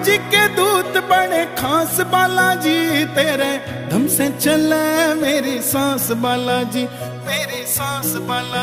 जी के दूत बड़े खास बालाजी, तेरे धम से चले मेरी सांस बालाजी, मेरी सांस बालाजी।